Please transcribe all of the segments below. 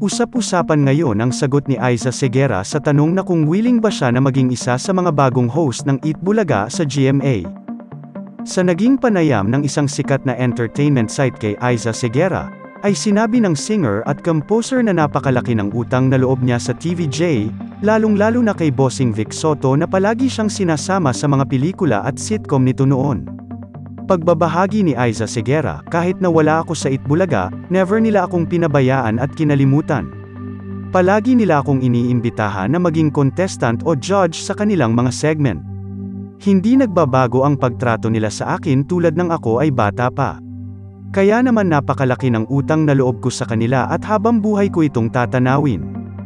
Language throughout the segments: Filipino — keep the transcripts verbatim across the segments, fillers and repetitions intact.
Usap-usapan ngayon ang sagot ni Aiza Seguera sa tanong na kung willing ba siya na maging isa sa mga bagong host ng Eat Bulaga sa G M A. Sa naging panayam ng isang sikat na entertainment site kay Aiza Seguera, ay sinabi ng singer at composer na napakalaki ng utang na loob niya sa T V J, lalong-lalo na kay Bossing Vic Soto na palagi siyang sinasama sa mga pelikula at sitcom nito noon. Pagbabahagi ni Aiza Seguera, kahit na wala ako sa Eat Bulaga, never nila akong pinabayaan at kinalimutan. Palagi nila akong iniimbitahan na maging contestant o judge sa kanilang mga segment. Hindi nagbabago ang pagtrato nila sa akin tulad ng ako ay bata pa. Kaya naman napakalaki ng utang na loob ko sa kanila at habang buhay ko itong tatanawin.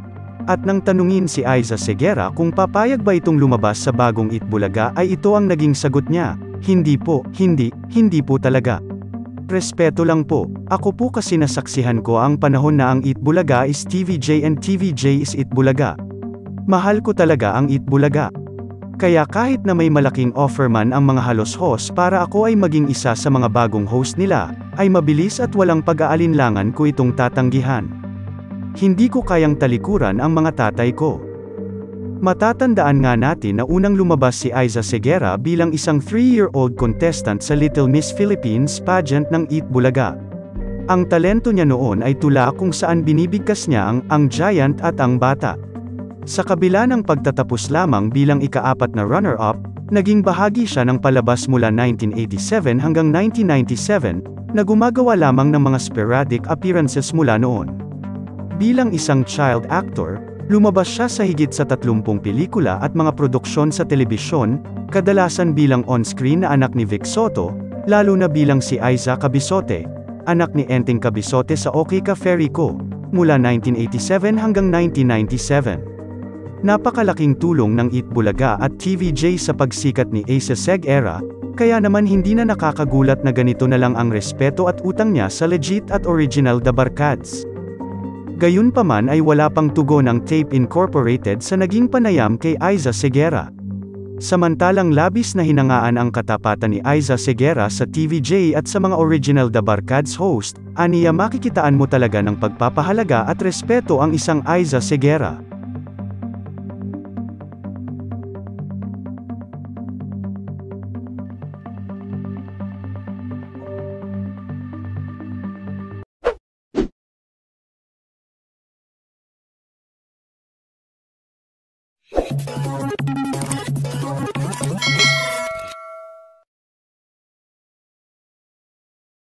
At nang tanungin si Aiza Seguera kung papayag ba itong lumabas sa bagong Eat Bulaga ay ito ang naging sagot niya. Hindi po, hindi, hindi po talaga. Respeto lang po, ako po kasi nasaksihan ko ang panahon na ang Eat Bulaga is T V J and T V J is Eat Bulaga. Mahal ko talaga ang Eat Bulaga. Kaya kahit na may malaking offer man ang mga halos host para ako ay maging isa sa mga bagong host nila, ay mabilis at walang pag-aalinlangan ko itong tatanggihan. Hindi ko kayang talikuran ang mga tatay ko. Matatandaan nga natin na unang lumabas si Aiza Seguera bilang isang three-year-old contestant sa Little Miss Philippines pageant ng Eat Bulaga. Ang talento niya noon ay tula kung saan binibigkas niya ang, ang giant at ang bata. Sa kabila ng pagtatapos lamang bilang ikaapat na runner-up, naging bahagi siya ng palabas mula nineteen eighty-seven hanggang nineteen ninety-seven, na gumagawa lamang ng mga sporadic appearances mula noon. Bilang isang child actor, lumabas siya sa higit sa tatlumpung pelikula at mga produksyon sa telebisyon, kadalasan bilang on-screen na anak ni Vic Soto, lalo na bilang si Aiza Cabisote, anak ni Enteng Cabisote sa Okay Ka Fairy Ko, mula nineteen eighty-seven hanggang nineteen ninety-seven. Napakalaking tulong ng Eat Bulaga at T V J sa pagsikat ni Aiza Seguera, kaya naman hindi na nakakagulat na ganito na lang ang respeto at utang niya sa legit at original The Barkads. Gayunpaman ay wala pang tugon ng Tape Incorporated sa naging panayam kay Aiza Seguera. Samantalang labis na hinangaan ang katapatan ni Aiza Seguera sa T V J at sa mga original The Barkads host, aniya makikitaan mo talaga ng pagpapahalaga at respeto ang isang Aiza Seguera. Thank you.